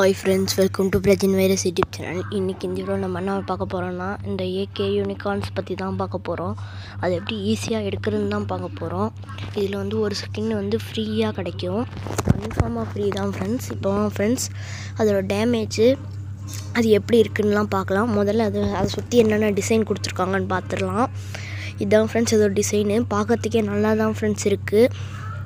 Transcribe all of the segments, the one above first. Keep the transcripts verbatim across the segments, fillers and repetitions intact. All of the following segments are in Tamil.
Hi friends, welcome to Prajin virus YouTube channel. இன்றைக்கி இந்த வீடியோ நம்ம என்ன பார்க்க போகிறோம்னா, இந்த ஏகே யூனிகார்ன்ஸ் பற்றி தான் பார்க்க போகிறோம். அது எப்படி ஈஸியாக எடுக்கிறதுன்னு தான் பார்க்க போகிறோம். இதில் வந்து ஒரு ஸ்கின் வந்து ஃப்ரீயாக கிடைக்கும். கன்ஃபார்மாக ஃப்ரீ தான் ஃப்ரெண்ட்ஸ். இப்போ ஃப்ரெண்ட்ஸ் அதோட டேமேஜு அது எப்படி இருக்குன்னுலாம் பார்க்கலாம். முதல்ல அது அதை சுற்றி என்னென்ன டிசைன் கொடுத்துருக்காங்கன்னு பார்த்துடலாம். இதுதான் ஃப்ரெண்ட்ஸ் அதோட டிசைனு. பார்க்கறதுக்கே நல்லா தான் ஃப்ரெண்ட்ஸ் இருக்குது.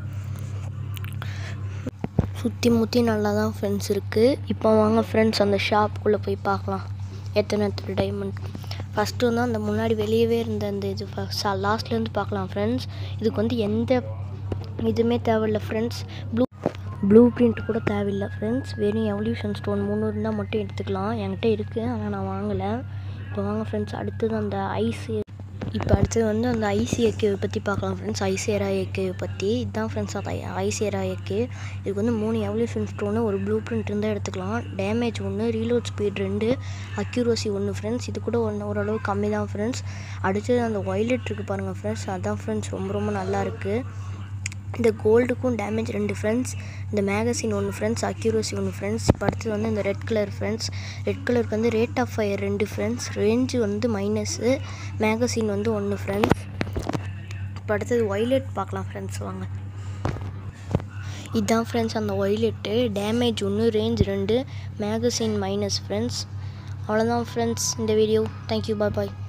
சுற்றி முற்றி நல்லா தான் ஃப்ரெண்ட்ஸ் இருக்குது. இப்போ வாங்க ஃப்ரெண்ட்ஸ் அந்த ஷாப்புக்குள்ளே போய் பார்க்கலாம் எத்தனை எத்தனை டைமண்ட். ஃபஸ்ட்டு வந்து அந்த முன்னாடி வெளியவே இருந்த அந்த இது ஃபஸ்ட் லாஸ்ட்லேருந்து பார்க்கலாம் ஃப்ரெண்ட்ஸ். இதுக்கு வந்து எந்த இதுவுமே தேவையில்லை ஃப்ரெண்ட்ஸ். ப்ளூ ப்ளூ பிரிண்ட் கூட தேவையில்லை ஃப்ரெண்ட்ஸ். வெறும் எவல்யூஷன் ஸ்டோன் மூணு இருந்தால் மட்டும் எடுத்துக்கலாம். என்கிட்ட இருக்குது, ஆனால் நான் வாங்கலை. இப்போ வாங்க ஃப்ரெண்ட்ஸ் அடுத்தது அந்த ஐஸ் இப்போ அடுத்தது வந்து அந்த ஐசி ஏகேவை பற்றி பார்க்கலாம் ஃப்ரெண்ட்ஸ். ஐசியரா ஏகேவை பற்றி இதுதான் ஃப்ரெண்ட்ஸ் அது ஐசியரா ஏகே. இதுக்கு வந்து மூணு எவல்யூஷன் ஸ்டோனு ஒரு ப்ளூ பிரிண்ட் இருந்தால் எடுத்துக்கலாம். டேமேஜ் ஒன்று, ரீலோட் ஸ்பீட் ரெண்டு, அக்யூரசி ஒன்று ஃப்ரெண்ட்ஸ். இது கூட ஒன்று ஓரளவு கம்மி தான் ஃப்ரெண்ட்ஸ். அடுத்தது அந்த வயலட் இருக்குது பாருங்கள் ஃப்ரெண்ட்ஸ். அதுதான் ஃப்ரெண்ட்ஸ் ரொம்ப ரொம்ப நல்லா இருக்குது. இந்த கோல்டுக்கும் டேமேஜ் ரெண்டு ஃப்ரெண்ட்ஸ். இந்த மேகசின் ஒன்று ஃப்ரெண்ட்ஸ், அக்யூரசி ஒன்று ஃப்ரெண்ட்ஸ். இப்போ அடுத்தது வந்து இந்த ரெட் கலர் ஃப்ரெண்ட்ஸ். ரெட் கலருக்கு வந்து ரேட் ஆஃப் ஃபயர் ரெண்டு ஃப்ரெண்ட்ஸ். ரேஞ்சு வந்து மைனஸு, மேகசின் வந்து ஒன்று ஃப்ரெண்ட்ஸ். இப்போ அடுத்தது ஒய்லெட் பார்க்கலாம் ஃப்ரெண்ட்ஸ் வாங்க. இதுதான் ஃப்ரெண்ட்ஸ் அந்த ஒய்லெட்டு. டேமேஜ் ஒன்று, ரேஞ்ச் ரெண்டு, மேகசின் மைனஸ் ஃப்ரெண்ட்ஸ். அவ்வளோதான் ஃப்ரெண்ட்ஸ் இந்த வீடியோ. தேங்க்யூ, பாய் பாய்.